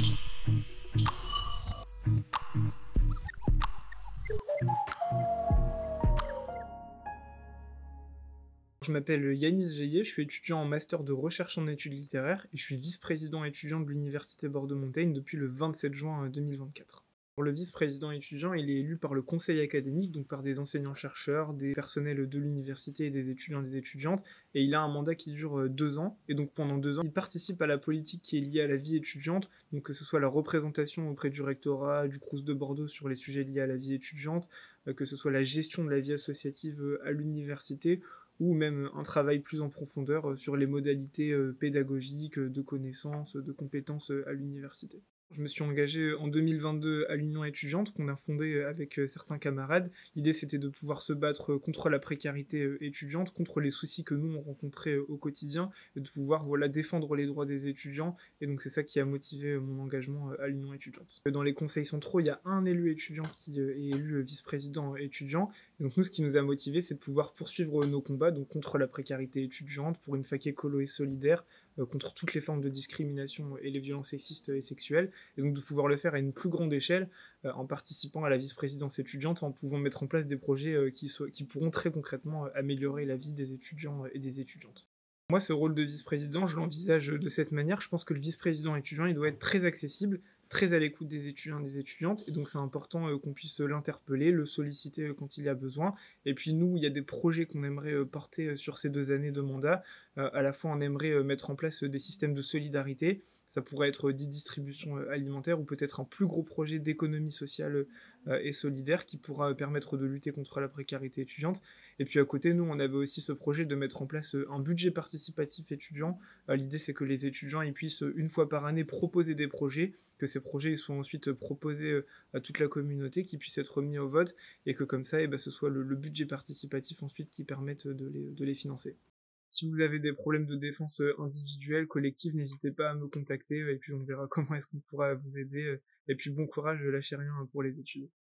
Je m'appelle Yanis Geillet, je suis étudiant en master de recherche en études littéraires et je suis vice-président étudiant de l'université Bordeaux-Montaigne depuis le 27 juin 2024. Pour le vice-président étudiant, il est élu par le conseil académique, donc par des enseignants-chercheurs, des personnels de l'université et des étudiants et des étudiantes, et il a un mandat qui dure 2 ans, et donc pendant 2 ans, il participe à la politique qui est liée à la vie étudiante, donc que ce soit la représentation auprès du rectorat, du Crous de Bordeaux sur les sujets liés à la vie étudiante, que ce soit la gestion de la vie associative à l'université, ou même un travail plus en profondeur sur les modalités pédagogiques, de connaissances, de compétences à l'université. Je me suis engagé en 2022 à l'Union étudiante qu'on a fondée avec certains camarades. L'idée c'était de pouvoir se battre contre la précarité étudiante, contre les soucis que nous on rencontrait au quotidien, et de pouvoir défendre les droits des étudiants. Et donc c'est ça qui a motivé mon engagement à l'Union étudiante. Dans les conseils centraux, il y a un élu étudiant qui est élu vice-président étudiant. Et donc nous, ce qui nous a motivés, c'est de pouvoir poursuivre nos combats donc contre la précarité étudiante, pour une fac écolo et solidaire, contre toutes les formes de discrimination et les violences sexistes et sexuelles, et donc de pouvoir le faire à une plus grande échelle, en participant à la vice-présidence étudiante, en pouvant mettre en place des projets qui pourront très concrètement améliorer la vie des étudiants et des étudiantes. Moi, ce rôle de vice-président, je l'envisage de cette manière. Je pense que le vice-président étudiant, il doit être très accessible, très à l'écoute des étudiants et des étudiantes, et donc c'est important qu'on puisse l'interpeller, le solliciter quand il y a besoin. Et puis nous, il y a des projets qu'on aimerait porter sur ces 2 années de mandat. À la fois, on aimerait mettre en place des systèmes de solidarité. Ça pourrait être des distributions alimentaires, ou peut-être un plus gros projet d'économie sociale et solidaire qui pourra permettre de lutter contre la précarité étudiante. Et puis à côté, nous, on avait aussi ce projet de mettre en place un budget participatif étudiant. L'idée, c'est que les étudiants ils puissent, une fois par année, proposer des projets, que ces projets soient ensuite proposés à toute la communauté, qui puissent être mis au vote, et que comme ça, ce soit le budget participatif ensuite qui permette de les financer. Si vous avez des problèmes de défense individuelle, collective, n'hésitez pas à me contacter, et puis on verra comment est-ce qu'on pourra vous aider. Et puis bon courage, lâchez rien pour les études.